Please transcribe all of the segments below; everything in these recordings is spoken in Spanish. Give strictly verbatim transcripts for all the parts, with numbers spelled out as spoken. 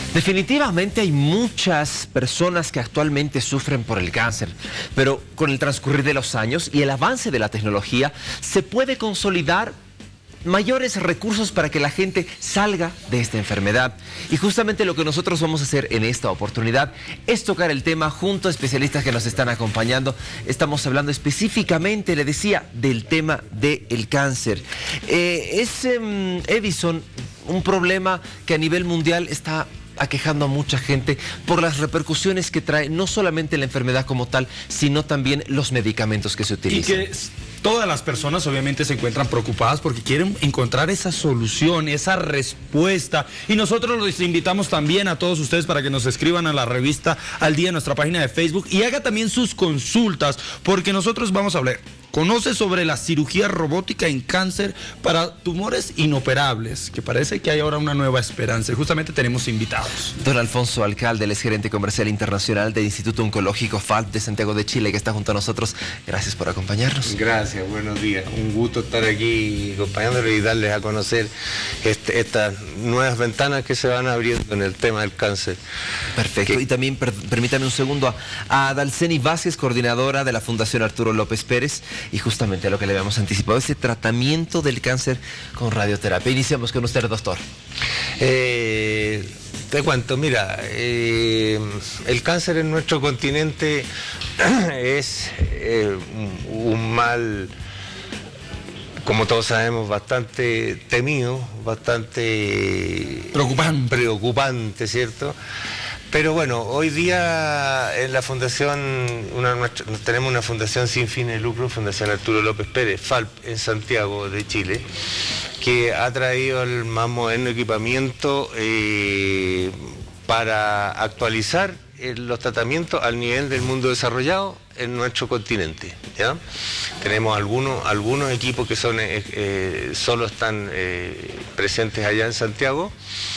Definitivamente hay muchas personas que actualmente sufren por el cáncer, pero con el transcurrir de los años y el avance de la tecnología se puede consolidar mayores recursos para que la gente salga de esta enfermedad. Y justamente lo que nosotros vamos a hacer en esta oportunidad es tocar el tema junto a especialistas que nos están acompañando. Estamos hablando específicamente, le decía, del tema del cáncer. Eh, es, eh, Edison, un problema que a nivel mundial está aquejando a mucha gente por las repercusiones que trae no solamente la enfermedad como tal, sino también los medicamentos que se utilizan. Y que todas las personas obviamente se encuentran preocupadas porque quieren encontrar esa solución, esa respuesta. Y nosotros los invitamos también a todos ustedes para que nos escriban a la revista Al Día en nuestra página de Facebook y haga también sus consultas, porque nosotros vamos a hablar. Conoce sobre la cirugía robótica en cáncer para tumores inoperables, que parece que hay ahora una nueva esperanza. Y justamente tenemos invitados. Don Alfonso Alcalde, él es gerente comercial internacional del Instituto Oncológico F A L P de Santiago de Chile, que está junto a nosotros. Gracias por acompañarnos. Gracias, buenos días. Un gusto estar aquí acompañándoles y darles a conocer este, estas nuevas ventanas que se van abriendo en el tema del cáncer. Perfecto. Que... Y también, per, permítame un segundo, a, a Dalceni Vázquez, coordinadora de la Fundación Arturo López Pérez. Y justamente lo que le habíamos anticipado, ese tratamiento del cáncer con radioterapia. Iniciamos con usted, doctor. Eh, te cuento, mira, eh, el cáncer en nuestro continente es eh, un mal, como todos sabemos, bastante temido, bastante preocupante, preocupante, ¿cierto? Pero bueno, hoy día en la fundación, una, nuestra, tenemos una fundación sin fines de lucro, Fundación Arturo López Pérez, F A L P, en Santiago de Chile, que ha traído el más moderno equipamiento eh, para actualizar eh, los tratamientos al nivel del mundo desarrollado en nuestro continente, ¿ya? Tenemos algunos, algunos equipos que son, eh, eh, solo están eh, presentes allá en Santiago,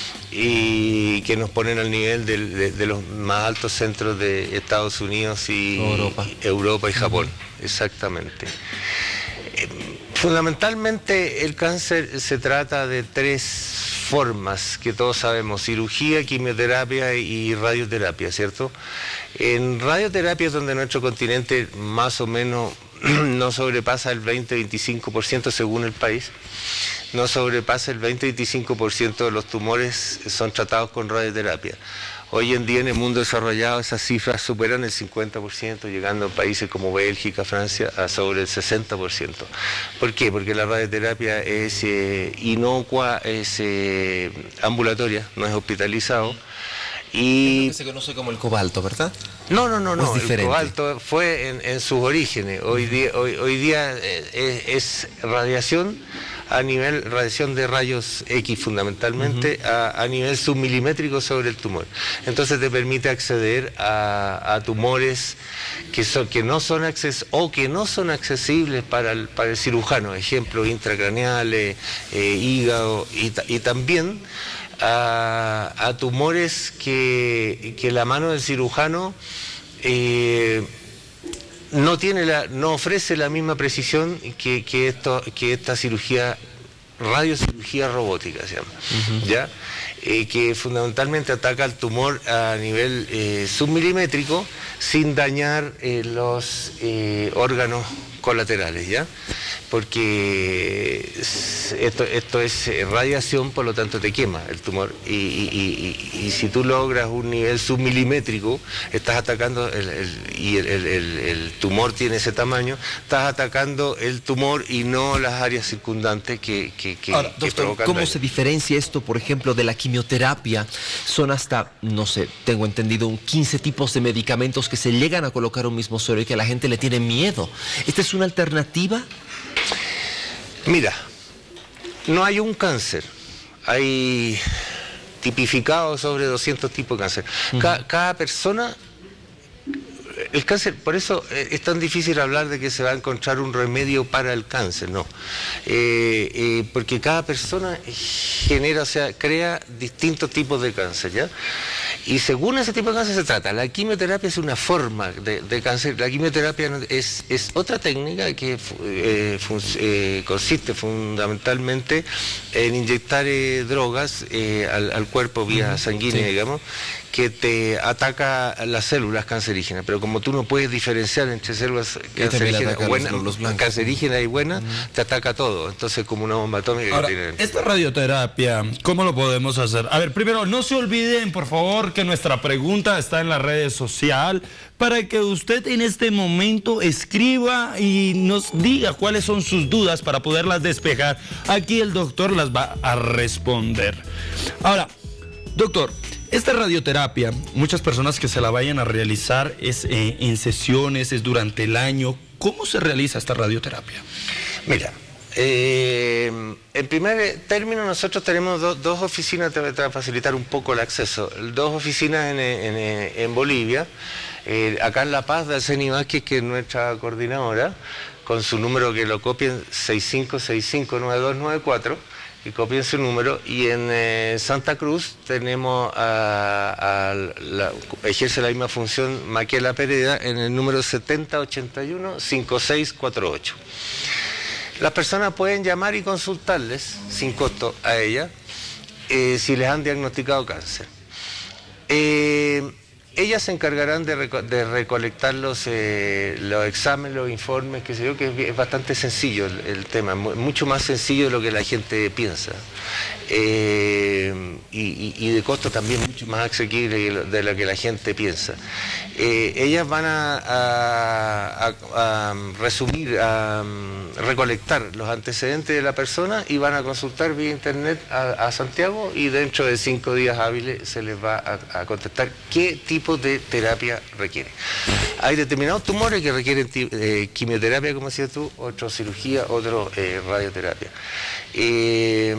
y que nos ponen al nivel de, de, de los más altos centros de Estados Unidos y Europa, Europa y Japón. Uh-huh. Exactamente. Eh, fundamentalmente el cáncer se trata de tres formas que todos sabemos: cirugía, quimioterapia y radioterapia, ¿cierto? En radioterapia es donde nuestro continente más o menos no sobrepasa el veinte a veinticinco por ciento según el país. No sobrepasa el veinte a veinticinco por ciento de los tumores son tratados con radioterapia. Hoy en día en el mundo desarrollado esas cifras superan el cincuenta por ciento, llegando a países como Bélgica, Francia, a sobre el sesenta por ciento. ¿Por qué? Porque la radioterapia es eh, inocua, es eh, ambulatoria, no es hospitalizado. Y... Es lo que se conoce como el cobalto, ¿verdad? No, no, no, no. Es el cobalto fue en, en sus orígenes. Hoy día, hoy, hoy día es, es radiación a nivel, radiación de rayos X fundamentalmente, uh-huh. a, a nivel submilimétrico sobre el tumor. Entonces te permite acceder a, a tumores que, son, que no son acces, o que no son accesibles para el, para el cirujano. Ejemplo, intracraneales, eh, hígado y, y también A, a tumores que, que la mano del cirujano eh, no tiene la, no ofrece la misma precisión que, que, esto, que esta cirugía, radiocirugía robótica se llama, uh-huh. ¿ya? Eh, que fundamentalmente ataca al tumor a nivel eh, submilimétrico sin dañar eh, los eh, órganos colaterales, ¿ya? Porque esto, esto es radiación, por lo tanto te quema el tumor y, y, y, y si tú logras un nivel submilimétrico, estás atacando el, el, y el, el, el, el tumor tiene ese tamaño, estás atacando el tumor y no las áreas circundantes que, que, que, Ahora, que doctor, provocan ¿cómo daño. se diferencia esto, por ejemplo, de la quimioterapia? Son hasta, no sé, tengo entendido, un quince tipos de medicamentos que se llegan a colocar a un mismo suelo y que a la gente le tiene miedo. ¿Esta es una alternativa? Mira, no hay un cáncer, hay tipificados sobre doscientos tipos de cáncer. Uh-huh. Cada, cada persona el cáncer, por eso es tan difícil hablar de que se va a encontrar un remedio para el cáncer, no. Eh, eh, porque cada persona genera, o sea, crea distintos tipos de cáncer, ¿ya? Y según ese tipo de cáncer se trata. La quimioterapia es una forma de, de cáncer. La quimioterapia es, es otra técnica que eh, eh, consiste fundamentalmente en inyectar eh, drogas eh, al, al cuerpo vía sanguínea, sí, digamos, que te ataca las células cancerígenas, pero como tú no puedes diferenciar entre células cancerígenas, buenas, cancerígenas y buenas, uh-huh, te ataca todo. Entonces, como una bomba atómica. Ahora, que tiene... esta radioterapia, ¿cómo lo podemos hacer? A ver, primero, no se olviden, por favor, que nuestra pregunta está en las redes sociales, para que usted en este momento escriba y nos diga cuáles son sus dudas para poderlas despejar. Aquí el doctor las va a responder. Ahora, doctor, esta radioterapia, muchas personas que se la vayan a realizar es eh, en sesiones, es durante el año. ¿Cómo se realiza esta radioterapia? Mira, eh, en primer término nosotros tenemos do, dos oficinas para facilitar un poco el acceso. Dos oficinas en, en, en Bolivia, eh, acá en La Paz, de Arsenio Vázquez, que es nuestra coordinadora, con su número que lo copien, seis cinco seis cinco nueve dos nueve cuatro. Y copien su número, y en eh, Santa Cruz tenemos a, a la, ejerce la misma función Maquela Pereda en el número setenta ochenta y uno cincuenta y seis cuarenta y ocho. Las personas pueden llamar y consultarles sin costo a ella eh, si les han diagnosticado cáncer. Eh, Ellas se encargarán de, reco de recolectar los, eh, los exámenes, los informes, que sé yo, que es, es bastante sencillo el, el tema, mucho más sencillo de lo que la gente piensa. Eh, y, y, y de costo también mucho más asequible de lo que la gente piensa. Eh, ellas van a, a, a, a resumir, a, a recolectar los antecedentes de la persona y van a consultar vía internet a, a Santiago, y dentro de cinco días hábiles se les va a, a contestar qué tipo de terapia requiere. Hay determinados tumores que requieren eh, quimioterapia, como decías tú, otro cirugía, otro eh, radioterapia. Eh,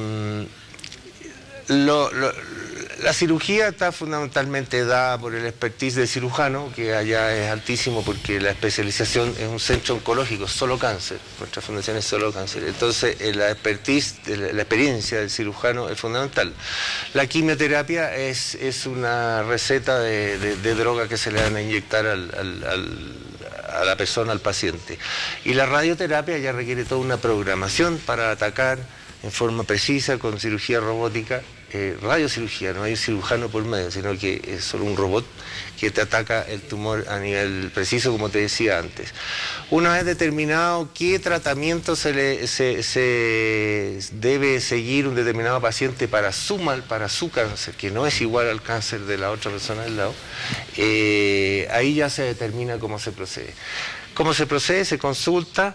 lo, lo, la cirugía está fundamentalmente dada por el expertise del cirujano, que allá es altísimo porque la especialización es un centro oncológico, solo cáncer, nuestra fundación es solo cáncer. Entonces eh, la expertise, la experiencia del cirujano es fundamental. La quimioterapia es, es una receta de, de, de droga que se le van a inyectar al, al, al, a la persona, al paciente. Y la radioterapia ya requiere toda una programación para atacar en forma precisa, con cirugía robótica, eh, radiocirugía, no hay un cirujano por medio, sino que es solo un robot que te ataca el tumor a nivel preciso, como te decía antes. Una vez determinado qué tratamiento se, le, se, se debe seguir un determinado paciente para su mal, para su cáncer, que no es igual al cáncer de la otra persona del lado, eh, ahí ya se determina cómo se procede. ¿Cómo se procede? Se consulta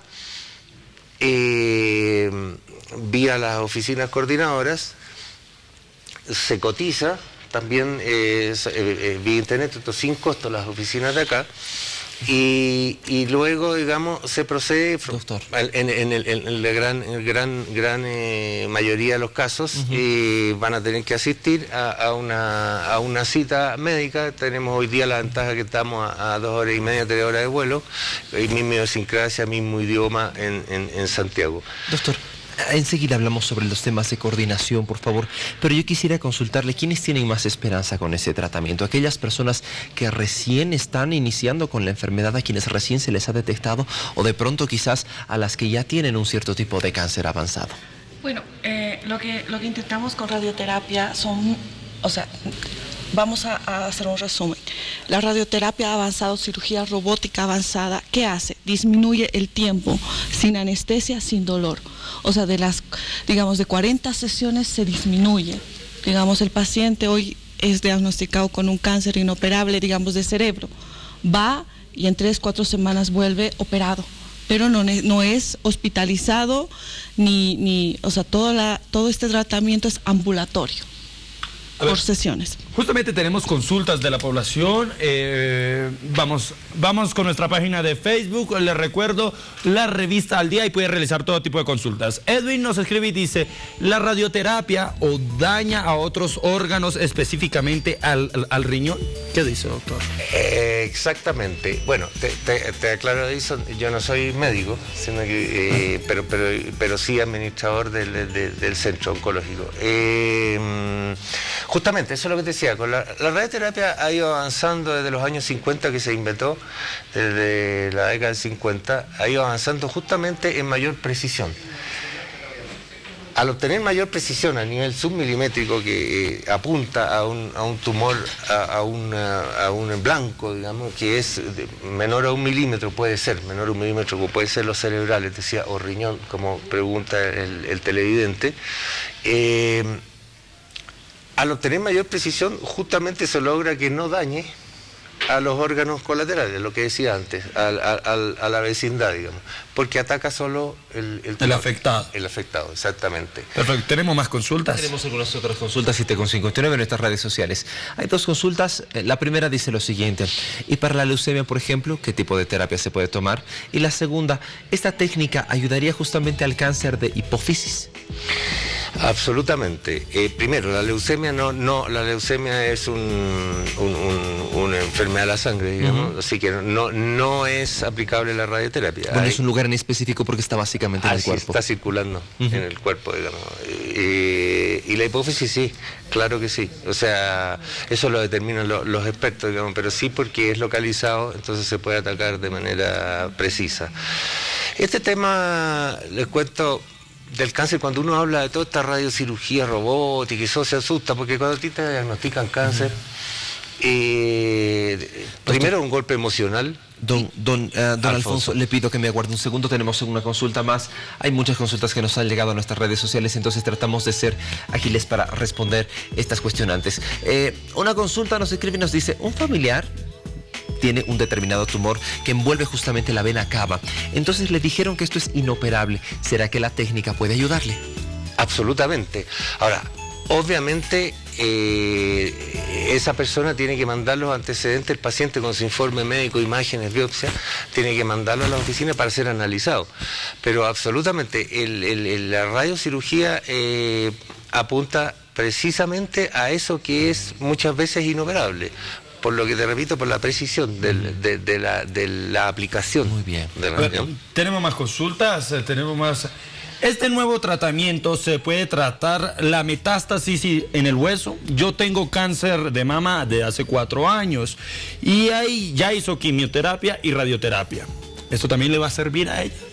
eh, vía las oficinas coordinadoras, se cotiza también eh, eh, vía internet, esto sin costo, las oficinas de acá, y, y luego, digamos, se procede en, en, el, en la gran, en gran, gran eh, mayoría de los casos, uh-huh, eh, van a tener que asistir a, a, una, a una cita médica. Tenemos hoy día la ventaja que estamos a, a dos horas y media, tres horas de vuelo, y misma idiosincrasia, mismo idioma en, en, en Santiago. Doctor, enseguida hablamos sobre los temas de coordinación, por favor, pero yo quisiera consultarle quiénes tienen más esperanza con ese tratamiento. Aquellas personas que recién están iniciando con la enfermedad, a quienes recién se les ha detectado, o de pronto quizás a las que ya tienen un cierto tipo de cáncer avanzado. Bueno, eh, lo que, lo que intentamos con radioterapia son, o sea, vamos a, a hacer un resumen. La radioterapia avanzada, cirugía robótica avanzada, ¿qué hace? Disminuye el tiempo sin anestesia, sin dolor. O sea, de las, digamos, de cuarenta sesiones se disminuye. Digamos, el paciente hoy es diagnosticado con un cáncer inoperable, digamos, de cerebro. Va y en tres, cuatro semanas vuelve operado, pero no, no es hospitalizado, ni, ni, o sea, todo, la, todo este tratamiento es ambulatorio. por sesiones. Justamente tenemos consultas de la población. Eh, vamos, vamos con nuestra página de Facebook. Les recuerdo, la revista Al Día, y puede realizar todo tipo de consultas. Edwin nos escribe y dice: ¿la radioterapia o daña a otros órganos, específicamente al, al, al riñón? ¿Qué dice, doctor? Eh, exactamente. Bueno, te, te, te aclaro, Edison, yo no soy médico, sino que, eh, pero, pero, pero sí administrador del, del, del centro oncológico. Eh, justamente, eso es lo que te decía, con la, la radioterapia ha ido avanzando desde los años cincuenta, que se inventó, desde la década del cincuenta, ha ido avanzando justamente en mayor precisión. Al obtener mayor precisión a nivel submilimétrico, que eh, apunta a un, a un tumor, a, a, una, a un blanco, digamos, que es de, menor a un milímetro, puede ser, menor a un milímetro, como puede ser los cerebrales, decía, o riñón, como pregunta el, el televidente, eh, al obtener mayor precisión, justamente se logra que no dañe a los órganos colaterales, lo que decía antes, al, al, a la vecindad, digamos, porque ataca solo el, el, el afectado. El afectado, exactamente. Perfecto. ¿Tenemos más consultas? Tenemos algunas otras consultas, siete con cincuenta y nueve en nuestras redes sociales. Hay dos consultas. La primera dice lo siguiente: y para la leucemia, por ejemplo, ¿qué tipo de terapia se puede tomar? Y la segunda: ¿esta técnica ayudaría justamente al cáncer de hipófisis? Absolutamente. Eh, primero, la leucemia no, no, la leucemia es un, un, un, una enfermedad de la sangre, digamos, uh-huh. Así que no, no es aplicable la radioterapia. Bueno, Hay, es un lugar en específico porque está básicamente en el cuerpo. Está circulando uh-huh. en el cuerpo, digamos. Eh, y la hipófisis sí, claro que sí. O sea, eso lo determinan lo, los expertos, digamos, pero sí porque es localizado, entonces se puede atacar de manera precisa. Este tema, les cuento, del cáncer, cuando uno habla de toda esta radiocirugía robótica y eso se asusta, porque cuando a ti te diagnostican cáncer, eh, primero un golpe emocional. Don, don, uh, don Alfonso. Alfonso, le pido que me aguarde un segundo, tenemos una consulta más. Hay muchas consultas que nos han llegado a nuestras redes sociales, entonces tratamos de ser ágiles para responder estas cuestionantes. Eh, una consulta nos escribe y nos dice: un familiar tiene un determinado tumor que envuelve justamente la vena cava. Entonces le dijeron que esto es inoperable. ¿Será que la técnica puede ayudarle? Absolutamente. Ahora, obviamente, eh, esa persona tiene que mandar los antecedentes, el paciente con su informe médico, imágenes, biopsia, tiene que mandarlo a la oficina para ser analizado. Pero absolutamente, el, el, el, la radiocirugía eh, apunta precisamente a eso que es muchas veces inoperable. Por lo que te repito, por la precisión del, de, de, la, de la aplicación. Muy bien. De la, bueno, tenemos más consultas, tenemos más. ¿Este nuevo tratamiento se puede tratar la metástasis en el hueso? Yo tengo cáncer de mama de hace cuatro años y ahí ya hizo quimioterapia y radioterapia. ¿Esto también le va a servir a ella?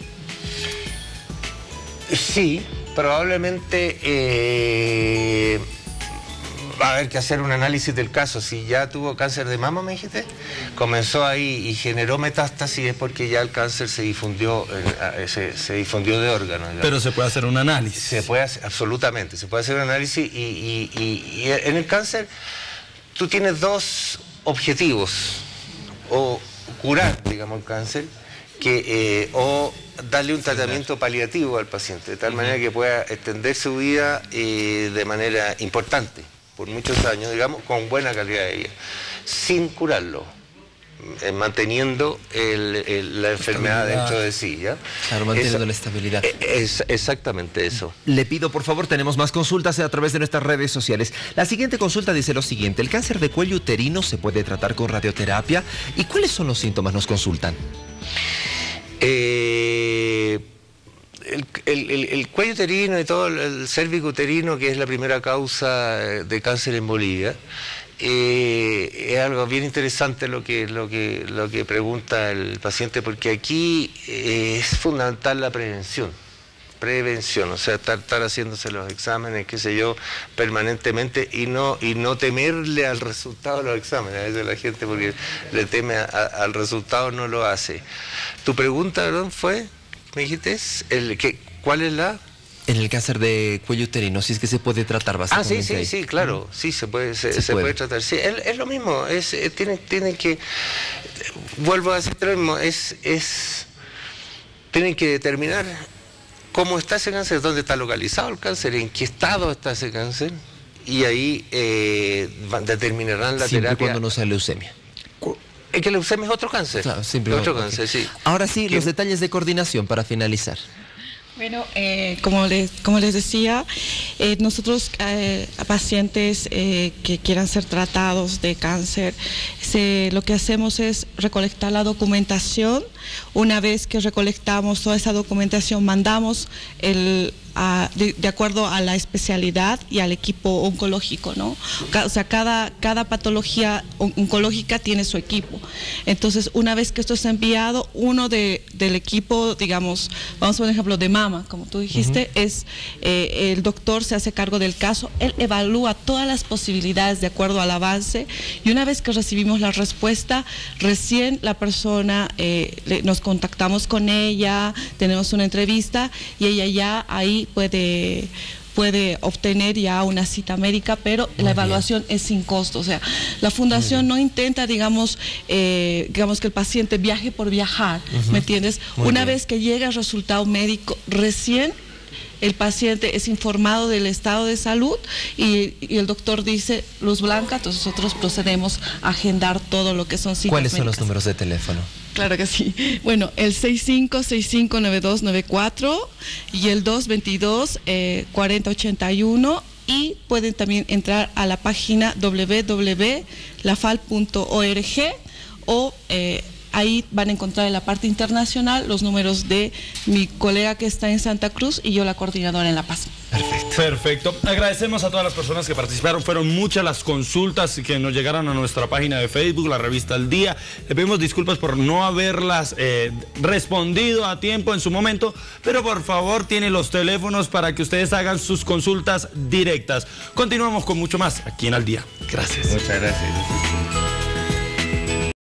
Sí, probablemente. Eh... Va a haber que hacer un análisis del caso. Si ya tuvo cáncer de mama, me dijiste, comenzó ahí y generó metástasis, es porque ya el cáncer se difundió, eh, se, se difundió de órganos. Digamos. Pero se puede hacer un análisis. Se puede hacer, absolutamente, se puede hacer un análisis y, y, y, y en el cáncer tú tienes dos objetivos: o curar, digamos, el cáncer, que, eh, o darle un tratamiento paliativo al paciente, de tal manera que pueda extender su vida eh, de manera importante, por muchos años, digamos, con buena calidad de vida, sin curarlo, eh, manteniendo el, el, la enfermedad dentro de sí, ¿ya? Claro, manteniendo Esa, la estabilidad. Es exactamente eso. Le pido, por favor, tenemos más consultas a través de nuestras redes sociales. La siguiente consulta dice lo siguiente: ¿el cáncer de cuello uterino se puede tratar con radioterapia? ¿Y cuáles son los síntomas? Nos consultan. Eh... El, el, el, el cuello uterino y todo el cérvico uterino, que es la primera causa de cáncer en Bolivia, eh, es algo bien interesante lo que, lo, que, lo que pregunta el paciente, porque aquí eh, es fundamental la prevención. Prevención, o sea, estar, estar haciéndose los exámenes, qué sé yo, permanentemente, y no y no temerle al resultado de los exámenes. A veces la gente, porque le teme a, a, al resultado, no lo hace. Tu pregunta, perdón, fue... ¿Me dijiste? El, que, ¿Cuál es la...? En el cáncer de cuello uterino, si es que se puede tratar básicamente. Ah, sí, sí, ahí. sí, claro, sí, se puede, se, se se puede. puede tratar. Sí, es, es lo mismo, es, es, tienen, tienen que, vuelvo a decir lo mismo, es, es, tienen que determinar cómo está ese cáncer, dónde está localizado el cáncer, en qué estado está ese cáncer, y ahí eh, determinarán la Siempre terapia. cuando no sea leucemia. Es que la leucemia es otro cáncer. Claro, siempre otro okay. cáncer, sí. Ahora sí, ¿Qué? los detalles de coordinación para finalizar. Bueno, eh, como, les, como les decía, eh, nosotros eh, a pacientes eh, que quieran ser tratados de cáncer, se, lo que hacemos es recolectar la documentación. Una vez que recolectamos toda esa documentación, mandamos el... A, de, de acuerdo a la especialidad y al equipo oncológico, ¿no? O sea, cada, cada patología on oncológica tiene su equipo. Entonces, una vez que esto es enviado, uno de, del equipo, digamos, vamos a poner ejemplo de mama, como tú dijiste, uh-huh. es eh, el doctor se hace cargo del caso, él evalúa todas las posibilidades de acuerdo al avance, y una vez que recibimos la respuesta, recién la persona, eh, le, nos contactamos con ella, tenemos una entrevista, y ella ya ahí puede puede obtener ya una cita médica, pero Muy la evaluación bien. es sin costo. O sea, la fundación no intenta, digamos, eh, digamos que el paciente viaje por viajar, uh-huh. ¿me entiendes? Muy una bien. vez que llega el resultado médico, recién el paciente es informado del estado de salud y, y el doctor dice luz blanca, entonces nosotros procedemos a agendar todo lo que son citas ¿Cuáles médicas. son los números de teléfono? Claro que sí. Bueno, el seis cinco seis cinco nueve dos nueve cuatro y el dos veintidós cuarenta ochenta y uno, y pueden también entrar a la página doble u doble u doble u punto la fal punto org o eh, ahí van a encontrar en la parte internacional los números de mi colega que está en Santa Cruz y yo la coordinadora en La Paz. Perfecto. Perfecto. Agradecemos a todas las personas que participaron. Fueron muchas las consultas que nos llegaron a nuestra página de Facebook, la revista Al Día. Le pedimos disculpas por no haberlas eh, respondido a tiempo en su momento, pero por favor tiene los teléfonos para que ustedes hagan sus consultas directas. Continuamos con mucho más aquí en Al Día. Gracias. Muchas gracias.